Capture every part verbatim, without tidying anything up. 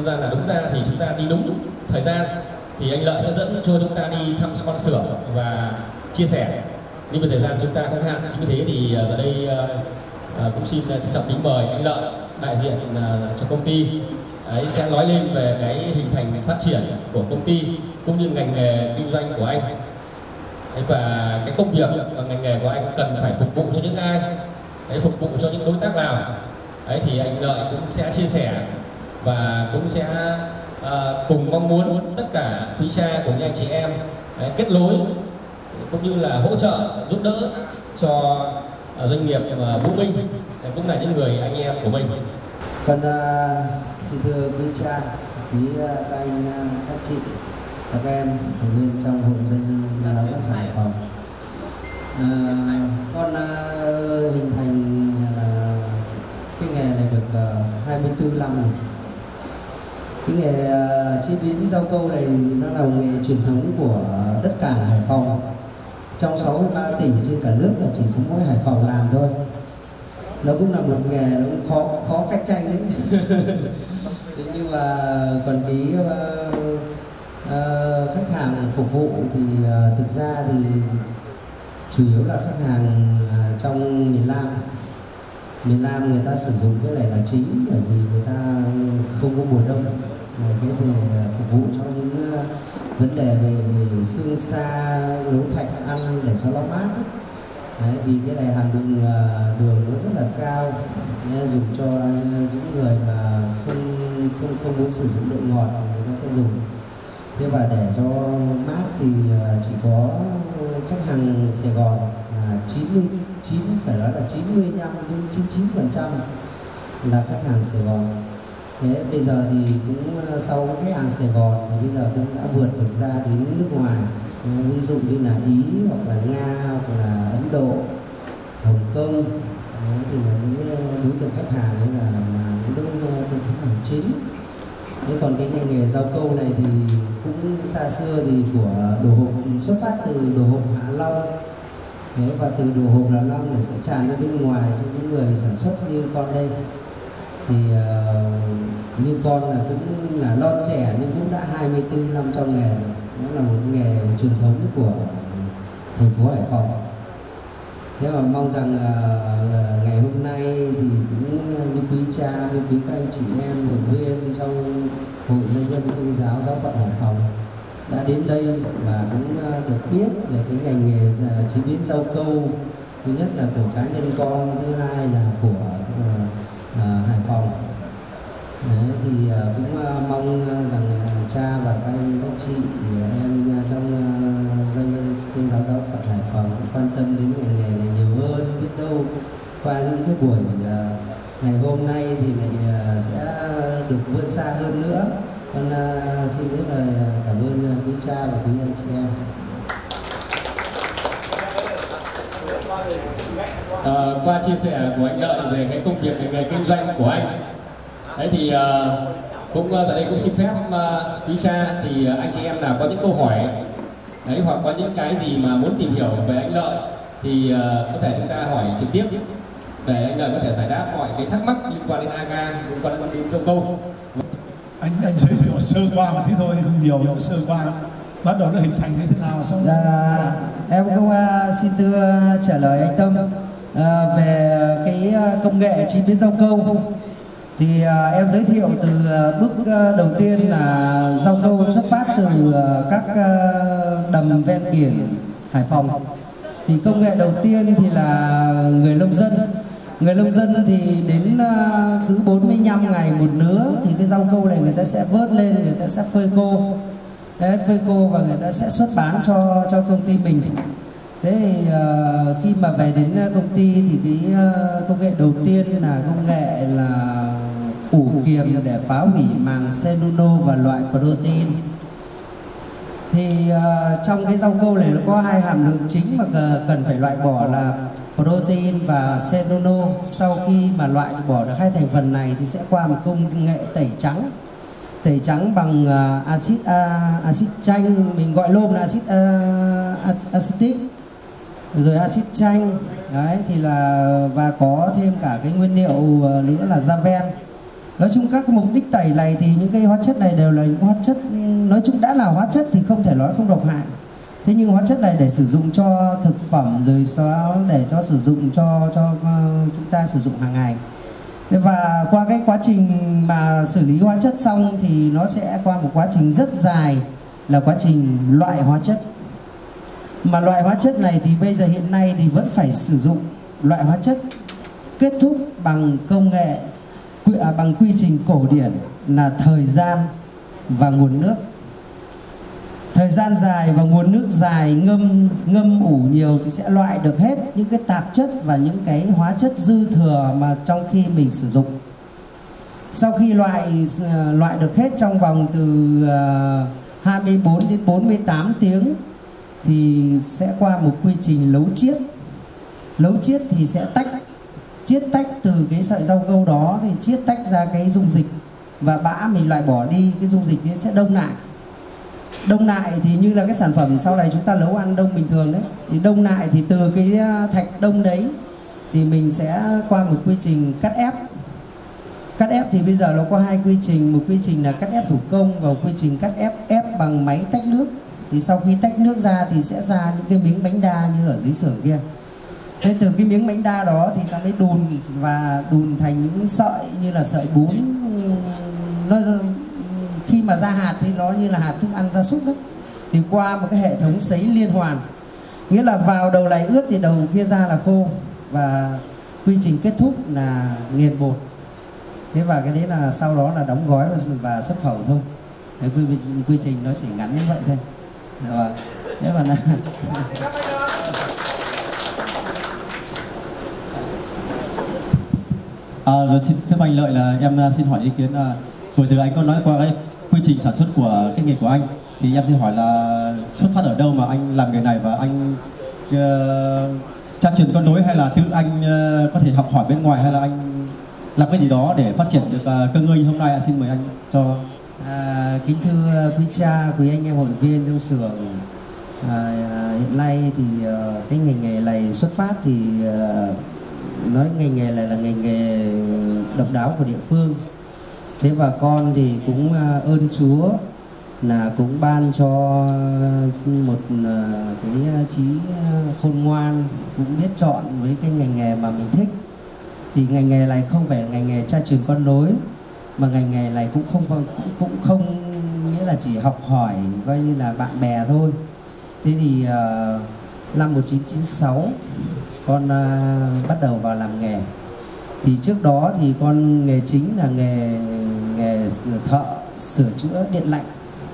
ra là đúng ra thì chúng ta đi đúng thời gian thì anh Lợi sẽ dẫn cho chúng ta đi thăm con xưởng và chia sẻ. Nhưng mà thời gian chúng ta không hạn, chính vì thế thì giờ đây uh, cũng xin trân trọng kính mời anh Lợi đại diện uh, cho công ty ấy sẽ nói lên về cái hình thành phát triển của công ty cũng như ngành nghề kinh doanh của anh. Đấy, và cái công việc và ngành nghề của anh cần phải phục vụ cho những ai, đấy, phục vụ cho những đối tác nào. Đấy thì anh Lợi cũng sẽ chia sẻ và cũng sẽ uh, cùng mong muốn tất cả quý cha cùng anh chị em đấy, kết nối cũng như là hỗ trợ giúp đỡ cho uh, doanh nghiệp uh, Vũ Minh đấy, cũng là những người anh em của mình. Con uh, xin thưa quý cha, quý uh, các anh, uh, các chị, các em thành viên trong hội doanh nhân giáo dục Hải Phòng. Uh, con uh, hình thành uh, cái nghề này được uh, hai mươi tư năm rồi. Cái nghề uh, chế biến rau câu này nó là một nghề truyền thống của đất cảng Hải Phòng. Trong sáu mươi ba tỉnh trên cả nước là chỉ có mỗi Hải Phòng làm thôi. Nó cũng là một nghề nó cũng khó khó cạnh tranh đấy. Nhưng mà còn cái uh, uh, khách hàng phục vụ thì uh, thực ra thì chủ yếu là khách hàng uh, trong miền Nam. Miền Nam người ta sử dụng cái này là chính bởi vì người ta không có mùa đông. Cái về phục vụ cho những uh, vấn đề về, về xương xa, nấu thạch ăn để cho nó mát. Đấy, vì cái này hàm lượng uh, đường nó rất là cao, nên dùng cho những người mà không không không muốn sử dụng độ ngọt người ta sẽ dùng. Thế và để cho mát thì uh, chỉ có khách hàng Sài Gòn là chín mươi chín, phải nói là chín mươi lăm đến chín mươi chín phần trăm là khách hàng Sài Gòn. Thế bây giờ thì cũng sau khách hàng Sài Gòn thì bây giờ cũng đã vượt được ra đến nước ngoài, ví dụ như là Ý hoặc là Nga hoặc là Ấn Độ, Hồng Kông. Đấy, thì là những đối tượng khách hàng ấy là, là những đối tượng khách hàng chính. Thế còn cái ngành nghề rau câu này thì cũng xa xưa thì của đồ hộp, xuất phát từ đồ hộp Hạ Long. Thế và từ đồ hộp Hạ Long này sẽ tràn ra bên ngoài cho những người sản xuất như con đây. Thì uh, như con là cũng là lon trẻ nhưng cũng đã hai mươi tư năm trong nghề rồi. Nó là một nghề truyền thống của thành phố Hải Phòng. Thế mà mong rằng là, là ngày hôm nay thì cũng như quý cha, như quý các anh chị em hội viên trong hội doanh nhân Công giáo Giáo phận Hải Phòng đã đến đây và cũng được biết về cái ngành nghề chế biến rau câu. Thứ nhất là của cá nhân con, thứ hai là của uh, uh, Hải Phòng. Đấy, thì uh, cũng uh, mong rằng uh, cha và các anh các chị em trong uh, doanh nhân Công giáo Giáo phận Hải Phòng quan tâm đến ngành nghề này nhiều hơn. Biết đâu qua những cái buổi uh, ngày hôm nay thì lại uh, sẽ được vươn xa hơn nữa. Con uh, xin rất lời cảm ơn uh, quý cha và quý anh chị em. À, qua chia sẻ của anh Lợi về cái công việc, về nghề kinh doanh của anh, đấy thì uh, cũng giờ đây cũng xin phép uh, quý cha thì uh, anh chị em nào có những câu hỏi đấy hoặc có những cái gì mà muốn tìm hiểu về anh Lợi thì uh, có thể chúng ta hỏi trực tiếp để anh Lợi có thể giải đáp mọi cái thắc mắc liên quan đến aga, liên quan đến rau câu. Anh anh giới thiệu sơ qua một tí thôi, không nhiều nhưng sơ qua bắt đầu nó hình thành như thế nào xong. Dạ, em cũng uh, xin thưa trả lời anh Tâm uh, về cái công nghệ chế biến rau câu. Thì uh, em giới thiệu từ uh, bước uh, đầu tiên là rau câu xuất phát từ uh, các uh, đầm ven biển Hải Phòng. Thì công nghệ đầu tiên thì là người nông dân. Người nông dân thì đến uh, cứ bốn mươi lăm ngày một nứa thì cái rau câu này người ta sẽ vớt lên, người ta sẽ phơi khô. Đấy, phơi khô và người ta sẽ xuất bán cho cho công ty mình. Thế thì uh, khi mà về đến công ty thì cái uh, công nghệ đầu tiên là công nghệ là ủ kiềm để phá hủy màng cellulose và loại protein. Thì uh, trong cái rau câu này nó có hai hàm lượng chính mà cần phải loại bỏ là protein và cellulose. Sau khi mà loại bỏ được hai thành phần này thì sẽ qua một công nghệ tẩy trắng. Tẩy trắng bằng uh, axit uh, axit chanh, mình gọi lôm là axit uh, acetic, rồi axit chanh. Đấy thì là và có thêm cả cái nguyên liệu uh, nữa là Javen. Nói chung các cái mục đích tẩy này thì những cái hóa chất này đều là những hóa chất, nói chung đã là hóa chất thì không thể nói không độc hại. Thế nhưng hóa chất này để sử dụng cho thực phẩm rồi xóa để cho sử dụng cho cho uh, chúng ta sử dụng hàng ngày. Và qua cái quá trình mà xử lý hóa chất xong thì nó sẽ qua một quá trình rất dài là quá trình loại hóa chất. Mà loại hóa chất này thì bây giờ hiện nay thì vẫn phải sử dụng loại hóa chất kết thúc bằng công nghệ à, bằng quy trình cổ điển là thời gian và nguồn nước. Thời gian dài và nguồn nước dài, ngâm ngâm ủ nhiều thì sẽ loại được hết những cái tạp chất và những cái hóa chất dư thừa mà trong khi mình sử dụng. Sau khi loại loại được hết trong vòng từ hai mươi bốn đến bốn mươi tám tiếng thì sẽ qua một quy trình nấu chiết. Nấu chiết thì sẽ tách chiết tách từ cái sợi rau câu đó thì chiết tách ra cái dung dịch và bã mình loại bỏ đi, cái dung dịch ấy sẽ đông lại. Đông lại thì như là cái sản phẩm sau này chúng ta nấu ăn đông bình thường đấy, thì đông lại thì từ cái thạch đông đấy thì mình sẽ qua một quy trình cắt ép. Cắt ép thì bây giờ nó có hai quy trình, một quy trình là cắt ép thủ công và một quy trình cắt ép ép bằng máy tách nước. Thì sau khi tách nước ra thì sẽ ra những cái miếng bánh đa như ở dưới xưởng kia. Thế từ cái miếng bánh đa đó thì ta mới đùn và đùn thành những sợi như là sợi bún. Nó khi mà ra hạt thì nó như là hạt thức ăn gia súc đấy. Thì qua một cái hệ thống sấy liên hoàn, nghĩa là vào đầu này ướt thì đầu kia ra là khô, và quy trình kết thúc là nghiền bột. Thế và cái đấy là sau đó là đóng gói và xuất khẩu thôi. Thế quy, quy trình nó chỉ ngắn như vậy thôi. Rồi. Thế còn là À, xin phép anh Lợi là em xin hỏi ý kiến là vừa từ anh có nói qua cái quy trình sản xuất của cái nghề của anh, thì em xin hỏi là xuất phát ở đâu mà anh làm nghề này, và anh uh, tra truyền con nối hay là tự anh uh, có thể học hỏi bên ngoài, hay là anh làm cái gì đó để phát triển được uh, cơ ngơi như hôm nay ạ? Xin mời anh cho. À, kính thưa quý cha, quý anh em hội viên trong xưởng, à, hiện nay thì uh, cái ngành nghề này xuất phát thì uh, nói ngành nghề này là ngành nghề độc đáo của địa phương. Thế và con thì cũng ơn Chúa là cũng ban cho một cái trí khôn ngoan, cũng biết chọn với cái ngành nghề mà mình thích. Thì ngành nghề này không phải là ngành nghề cha truyền con nối, mà ngành nghề này cũng không cũng, cũng không nghĩa là chỉ học hỏi coi như là bạn bè thôi. Thế thì uh, năm một nghìn chín trăm chín mươi sáu con uh, bắt đầu vào làm nghề. Thì trước đó thì con nghề chính là nghề nghề thợ sửa chữa điện lạnh.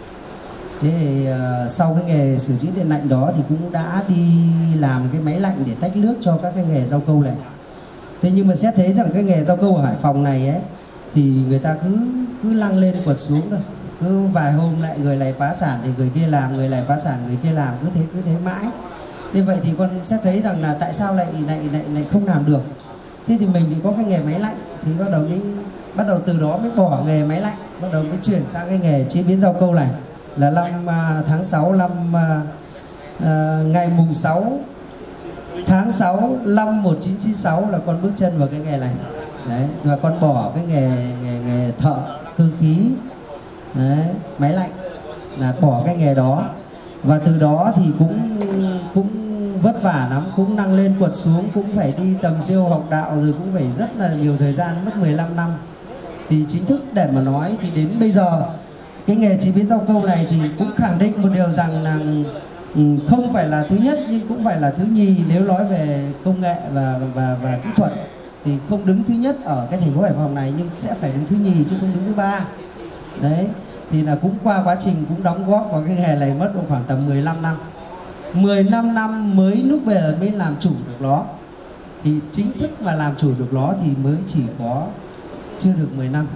Thế thì uh, sau cái nghề sửa chữa điện lạnh đó thì cũng đã đi làm cái máy lạnh để tách nước cho các cái nghề rau câu này. Thế nhưng mà xét thấy rằng cái nghề rau câu ở Hải Phòng này ấy thì người ta cứ cứ lăng lên quật xuống thôi. Cứ vài hôm lại người này phá sản thì người kia làm, người này phá sản người kia làm, cứ thế cứ thế mãi. Như vậy thì con sẽ thấy rằng là tại sao lại lại lại lại không làm được. Thế thì mình thì có cái nghề máy lạnh thì bắt đầu mới bắt đầu từ đó mới bỏ nghề máy lạnh, bắt đầu mới chuyển sang cái nghề chế biến rau câu này. Là năm uh, tháng sáu năm uh, uh, ngày mùng sáu tháng sáu năm một nghìn chín trăm chín mươi sáu là con bước chân vào cái nghề này. Đấy, và con bỏ cái nghề nghề nghề thợ cơ khí, đấy, máy lạnh, là bỏ cái nghề đó. Và từ đó thì cũng cũng vất vả lắm, cũng năng lên quật xuống, cũng phải đi tầm siêu học đạo, rồi cũng phải rất là nhiều thời gian, mất mười lăm năm. Thì chính thức để mà nói thì đến bây giờ cái nghề chế biến rau câu này thì cũng khẳng định một điều rằng là không phải là thứ nhất nhưng cũng phải là thứ nhì. Nếu nói về công nghệ và và và kỹ thuật thì không đứng thứ nhất ở cái thành phố Hải Phòng này, nhưng sẽ phải đứng thứ nhì chứ không đứng thứ ba. Đấy, thì là cũng qua quá trình cũng đóng góp vào cái nghề này mất độ khoảng tầm mười lăm năm. mười lăm năm mới lúc về mới làm chủ được nó. Thì chính thức mà làm chủ được nó thì mới chỉ có chưa được mười năm.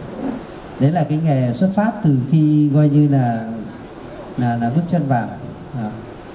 Đấy là cái nghề xuất phát từ khi coi như là là, là bước chân vào. À.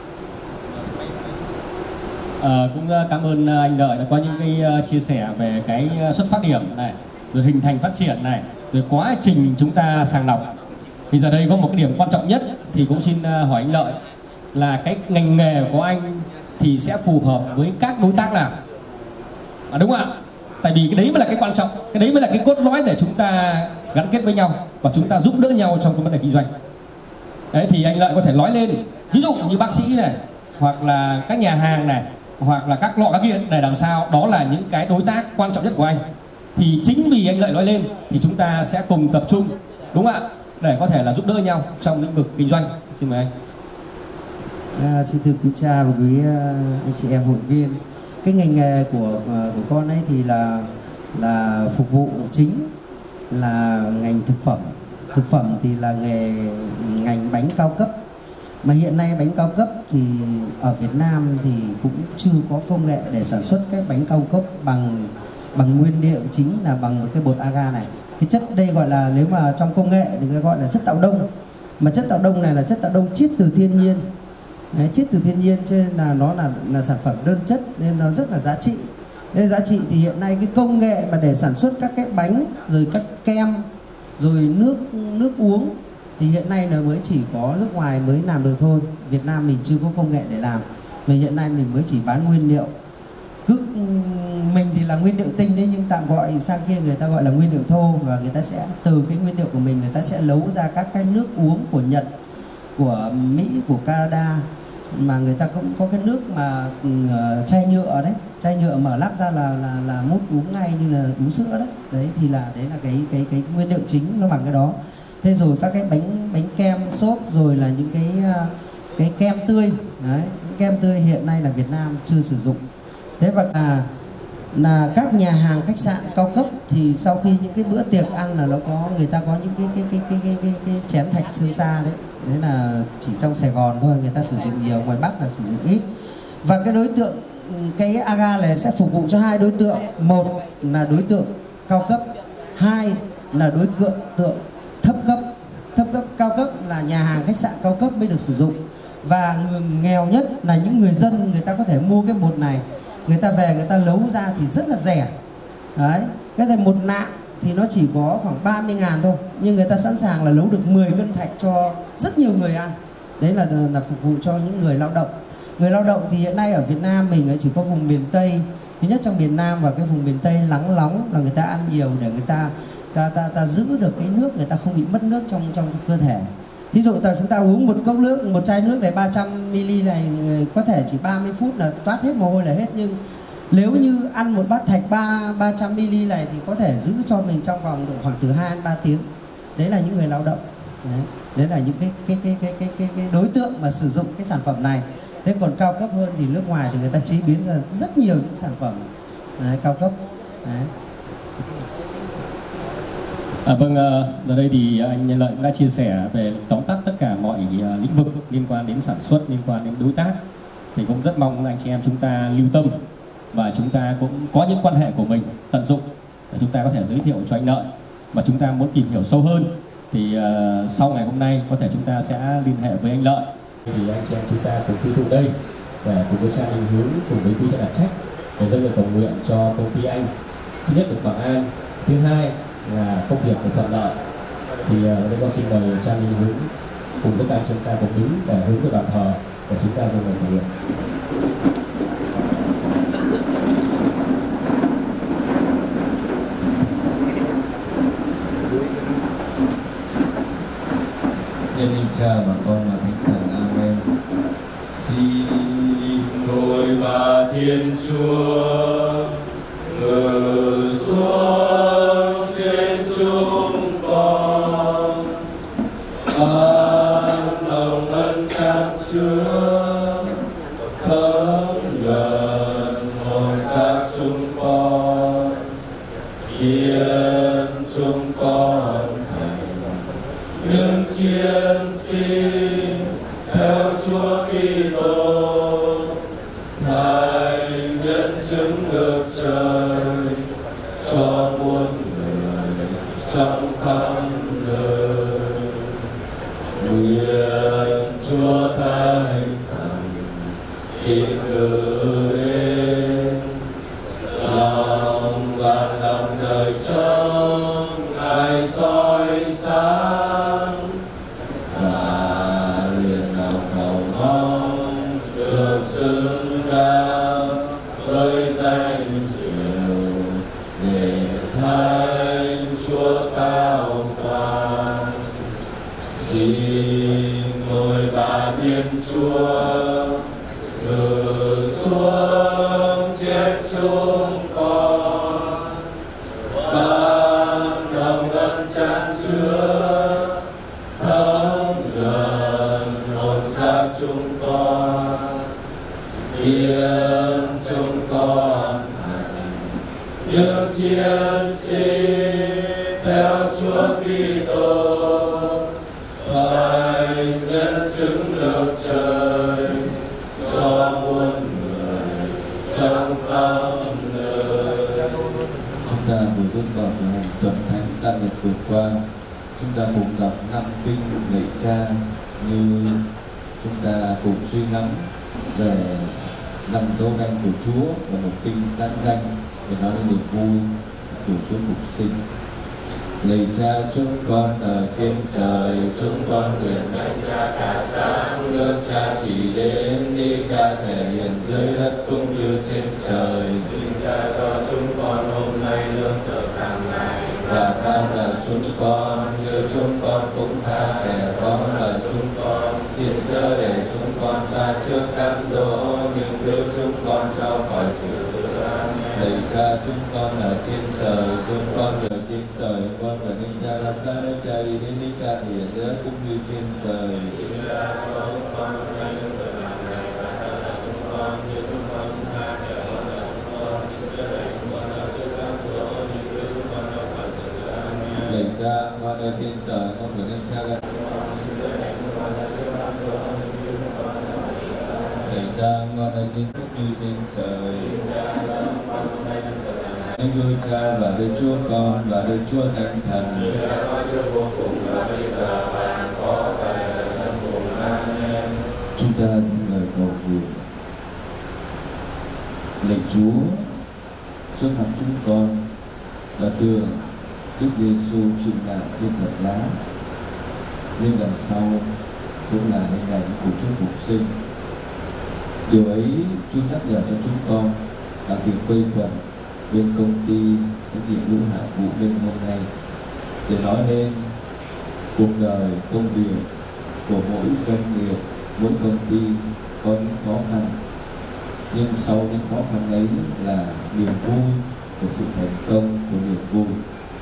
À, cũng cảm ơn anh Lợi đã có những cái chia sẻ về cái xuất phát điểm này, rồi hình thành phát triển này, rồi quá trình chúng ta sàng lọc. Thì giờ đây có một cái điểm quan trọng nhất thì cũng xin hỏi anh Lợi là cái ngành nghề của anh thì sẽ phù hợp với các đối tác nào? À, đúng không ạ? Tại vì cái đấy mới là cái quan trọng, cái đấy mới là cái cốt lõi để chúng ta gắn kết với nhau và chúng ta giúp đỡ nhau trong cái vấn đề kinh doanh. Đấy thì anh Lợi có thể nói lên, ví dụ như bác sĩ này, hoặc là các nhà hàng này, hoặc là các lọ các kia, để làm sao đó là những cái đối tác quan trọng nhất của anh. Thì chính vì anh Lợi nói lên thì chúng ta sẽ cùng tập trung, đúng không ạ, để có thể là giúp đỡ nhau trong lĩnh vực kinh doanh. Xin mời anh. À, xin thưa quý cha và quý anh chị em hội viên, cái ngành nghề của của con ấy thì là là phục vụ chính là ngành thực phẩm. Thực phẩm thì là nghề ngành bánh cao cấp, mà hiện nay bánh cao cấp thì ở Việt Nam thì cũng chưa có công nghệ để sản xuất cái bánh cao cấp bằng bằng nguyên liệu chính là bằng cái bột agar này. Cái chất đây gọi là, nếu mà trong công nghệ thì gọi là chất tạo đông, mà chất tạo đông này là chất tạo đông chiết từ thiên nhiên. Đấy, chiết từ thiên nhiên cho nên là nó là là sản phẩm đơn chất nên nó rất là giá trị. Nên giá trị thì hiện nay cái công nghệ mà để sản xuất các cái bánh rồi các kem rồi nước nước uống thì hiện nay là mới chỉ có nước ngoài mới làm được thôi. Việt Nam mình chưa có công nghệ để làm. Mà hiện nay mình mới chỉ bán nguyên liệu. Cứ mình thì là nguyên liệu tinh đấy, nhưng tạm gọi sang kia người ta gọi là nguyên liệu thô, và người ta sẽ từ cái nguyên liệu của mình người ta sẽ nấu ra các cái nước uống của Nhật, của Mỹ, của Canada, mà người ta cũng có cái nước mà uh, chai nhựa đấy, chai nhựa mở lắp ra là là là mút uống ngay như là uống sữa đấy. Đấy thì là đấy là cái cái cái nguyên liệu chính nó bằng cái đó. Thế rồi các cái bánh bánh kem xốp, rồi là những cái uh, cái kem tươi đấy, kem tươi hiện nay là Việt Nam chưa sử dụng. Thế và là là các nhà hàng khách sạn cao cấp thì sau khi những cái bữa tiệc ăn là nó có, người ta có những cái cái cái cái cái, cái, cái chén thạch sơn sa đấy. Đấy là chỉ trong Sài Gòn thôi, người ta sử dụng nhiều, ngoài Bắc là sử dụng ít. Và cái đối tượng cái agar này sẽ phục vụ cho hai đối tượng, một là đối tượng cao cấp, hai là đối tượng tượng thấp cấp. Thấp cấp, cao cấp là nhà hàng khách sạn cao cấp mới được sử dụng. Và người nghèo nhất là những người dân, người ta có thể mua cái bột này, người ta về người ta nấu ra thì rất là rẻ. Đấy, cái này một nạm thì nó chỉ có khoảng ba mươi ngàn thôi, nhưng người ta sẵn sàng là nấu được mười cân thạch cho rất nhiều người ăn. Đấy là là phục vụ cho những người lao động. Người lao động thì hiện nay ở Việt Nam mình ấy chỉ có vùng miền Tây, thứ nhất trong miền Nam và cái vùng miền Tây nắng nóng là người ta ăn nhiều để người ta ta ta, ta giữ được cái nước, người ta không bị mất nước trong trong cơ thể. Thí dụ ta chúng ta uống một cốc nước, một chai nước này ba trăm mi li này có thể chỉ ba mươi phút là toát hết mồ hôi là hết, nhưng nếu như ăn một bát thạch ba ba trăm mi li này thì có thể giữ cho mình trong vòng độ khoảng từ hai đến ba tiếng. Đấy là những người lao động. Đấy, đấy là những cái cái cái cái cái cái, cái đối tượng mà sử dụng cái sản phẩm này. Thế còn cao cấp hơn thì nước ngoài thì người ta chế biến ra rất nhiều những sản phẩm đấy, cao cấp. Đấy. À, vâng, giờ đây thì anh Lợi cũng đã chia sẻ về tóm tắt tất cả mọi lĩnh vực liên quan đến sản xuất, liên quan đến đối tác. Thì cũng rất mong anh chị em chúng ta lưu tâm và chúng ta cũng có những quan hệ của mình tận dụng để chúng ta có thể giới thiệu cho anh Lợi. Và chúng ta muốn tìm hiểu sâu hơn thì uh, sau ngày hôm nay có thể chúng ta sẽ liên hệ với anh Lợi. Thì anh chị em chúng ta cùng quy tụ đây để cùng với cha Minh Hướng, cùng với quý cha đặc trách để dâng lời cầu nguyện cho công ty anh. Thứ nhất được bảo an, thứ hai là công việc được thuận lợi. Thì uh, đây con xin mời cha Minh Hướng cùng tất cả chúng ta cùng đứng để hướng về bàn thờ để chúng ta dâng lời cầu nguyện. Nhân linh Cha và Con và Thánh Thần. Amen. Xin ngôi Ba Thiên Chúa ngự xuống trên chúng con, ban lòng ân tràn chứa thấm nhuần hồn xác chúng con, khiến chúng con những chiến sĩ theo Chúa Kitô, thành nhân chứng được trời cho muôn người trong khắp nơi. Nguyện Chúa Thánh Thần xin cử đến lòng và lòng đời trong ngày soi sáng, và liền lòng cầu mong được xứng đáng với danh hiệu Chúa từ xuống chết chúng con, ban đồng ân chan chứa thấm gần hồn xác chúng con, biến chúng con thành những chiến sĩ theo Chúa Kitô, phải nhân chứng được trời cho muôn người trong khắp nơi. Chúng ta vừa bước vào thời hành tuần thánh Tạng Nhật vừa qua, chúng ta cùng đọc năm kinh lạy Cha như chúng ta cùng suy ngẫm về năm dấu đanh của Chúa và một kinh sáng danh để nói đến niềm vui của Chúa phục sinh. Lạy Cha chúng con ở trên trời, chúng con nguyện danh Cha cả sáng, nước Cha chỉ đến, đi Cha thể hiện dưới đất cũng như trên trời. Xin Cha cho chúng con hôm nay lương thực hàng ngày, và tha nợ chúng con như chúng con cũng tha kẻ có nợ chúng con. Xin chớ để chúng con xa trước cám dỗ, nhưng cứu chúng con cho khỏi sự dữ. Amen. Lạy Cha chúng con ở trên trời, chúng con ở trên trời, con ở nên Cha ra xa nơi Cha ý đến đi Cha thì hiện đất cũng như trên trời. Xin Cha cho chúng con hôm nay lương thực hàng ngày, và tha nợ chúng con như chúng con cũng tha kẻ có nợ chúng con. Xin chớ để chúng con xa trước cám dỗ, nhưng cứu chúng con cho khỏi sự dữ. Amen. Lạy Cha con ở trên trời, con ở nên Cha ra. Lạy Cha con ở trên cũng như trên trời. Nên vui Cha và Đức Chúa Con và Đức Chúa Thánh Thần. Chúng ta xin lời cầu nguyện. Lạy Chúa, trước mặt chúng con là tưởng Đức Giêsu chịu nạn trên thập giá, nhưng đằng sau cũng là hình ảnh của Chúa phục sinh. Điều ấy Chúa nhắc nhở cho chúng con đặc biệt quây quần bên công ty trách nhiệm hữu hạn Vũ Minh hôm nay để nói lên cuộc đời công việc của mỗi doanh nghiệp, mỗi công ty có những khó khăn, nhưng sau những khó khăn ấy là niềm vui của sự thành công của niềm vui.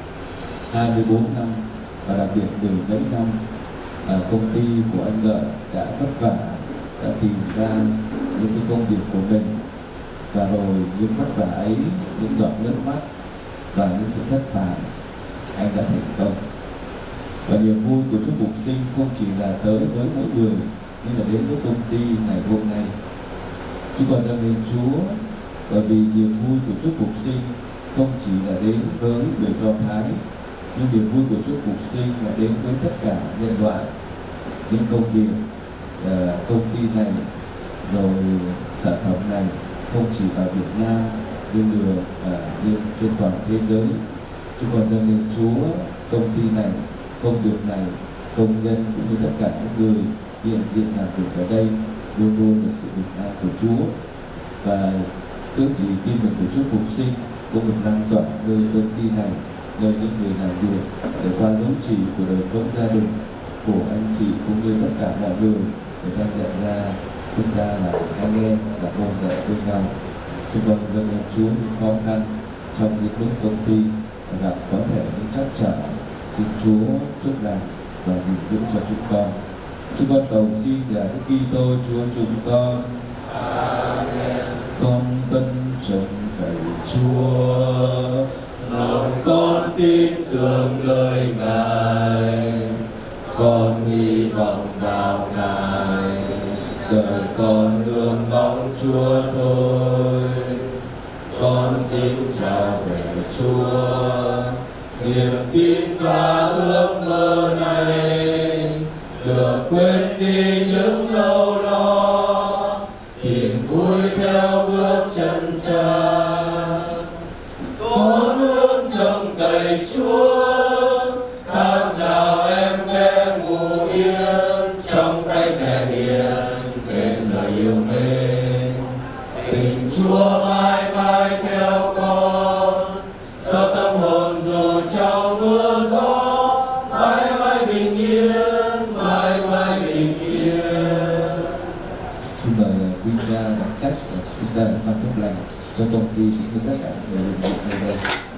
hai mươi bốn năm và đặc biệt mười mấy năm à, công ty của anh Lợi đã vất vả, đã tìm ra những cái công việc của mình, và rồi những vất vả ấy, những giọt nước mắt và những sự thất bại, anh đã thành công. Và niềm vui của Chúa phục sinh không chỉ là tới với mỗi người, nhưng là đến với công ty ngày hôm nay. Chúng con dâng lên Chúa, bởi vì niềm vui của Chúa phục sinh không chỉ là đến với người Do Thái, nhưng niềm vui của Chúa phục sinh là đến với tất cả nhân loại. Những công việc, uh, công ty này, rồi sản phẩm này không chỉ ở Việt Nam nhưng được uh, nhưng trên toàn thế giới. Chúng con dâng lên Chúa, công ty này, công việc này, công nhân cũng như tất cả những người hiện diện làm việc ở đây luôn luôn được sự bình an của Chúa. Và ước gì tin mừng của Chúa phục sinh cũng được lan tỏa nơi công ty này, nơi những người làm việc, để qua dấu chỉ của đời sống gia đình của anh chị cũng như tất cả mọi người, để ta nhận ra chúng ta là anh em và môn đệ bên nhau. Chúng con dâng lên Chúa những khó khăn trong những lúc công ty gặp có thể những trắc trở, xin Chúa chúc lành và gìn giữ cho chúng con. Chúng con cầu xin để Đức Kitô Chúa chúng con. Amen. Con vâng trông cậy Chúa, lòng con tin tưởng lời Ngài, con hy vọng vào Ngài, đời con nương bóng Chúa thôi. Con xin chào về Chúa, niềm tin và ước mơ này được quên đi những lâu lo, tìm vui theo bước chân Cha. Con luôn trông cậy Chúa, khác nào em bé ngủ yên trong tay mẹ hiền, bên lời yêu mến. Tình Chúa mãi mãi theo con, cho tâm hồn dù trong mưa gió, mãi mãi bình yên, mãi mãi bình yên. chúng ta đã mang phúc lành cho công ty cũng như tất cả người làm việc nơi đây.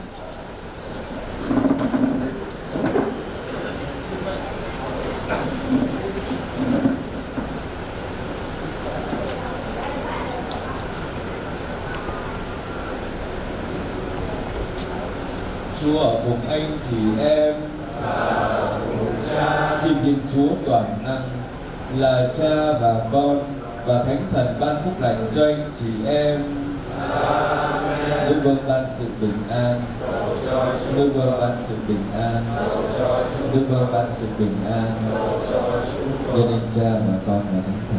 Chúa ở cùng anh chị em, xin Thiên Chúa toàn năng là Cha và Con và Thánh Thần ban phúc lành cho anh chị em. Đức Vương ban sự bình an, Đức Vương ban sự bình an, Đức Vương ban sự bình an. Nhân danh Cha và Con và Thánh Thần.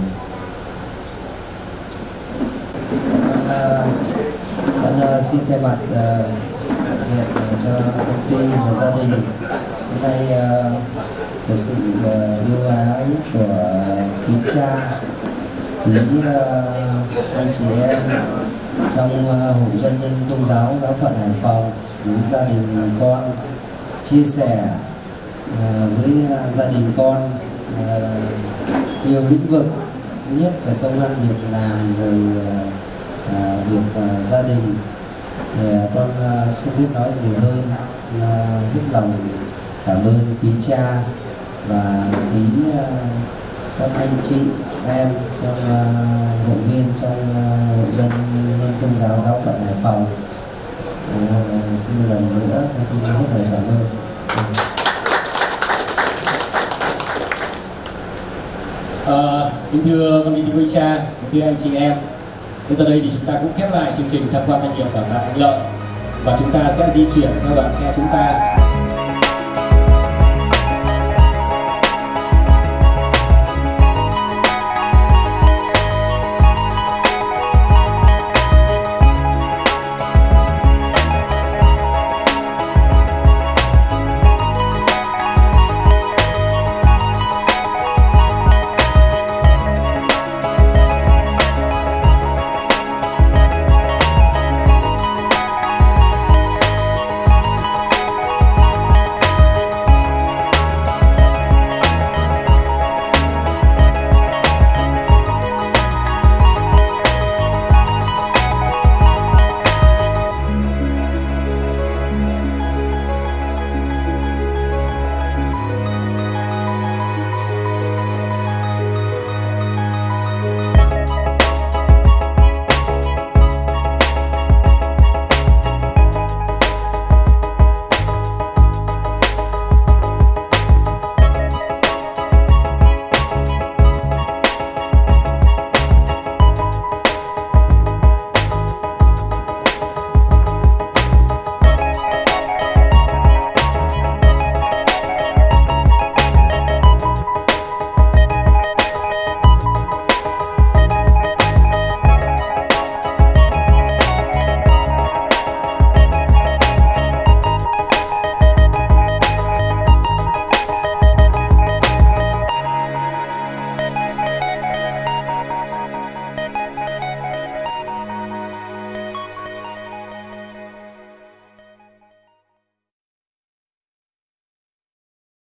Amen. Con uh, xin thay mặt uh, đại diện cho công ty và gia đình hôm nay uh, được sự uh, yêu ái của quý cha, quý uh, anh chị em trong uh, hội doanh nhân Công giáo Giáo phận Hải Phòng đến gia đình con chia sẻ uh, với uh, gia đình con uh, nhiều lĩnh vực, thứ nhất về công ăn việc làm rồi uh, À, việc uh, gia đình thì uh, con uh, không biết nói gì hơn, uh, hết lòng cảm ơn quý cha và quý uh, các anh chị em trong uh, hội viên trong uh, hội dân nhân Công giáo Giáo phận Hải Phòng. Uh, xin một lần nữa xin hết lời cảm ơn. Uh, kính thưa văn kính quý cha, kính thưa anh chị em. Đến tới đây thì chúng ta cũng khép lại chương trình tham quan doanh nghiệp bảo tàng Anh Lợi và chúng ta sẽ di chuyển theo đoàn xe chúng ta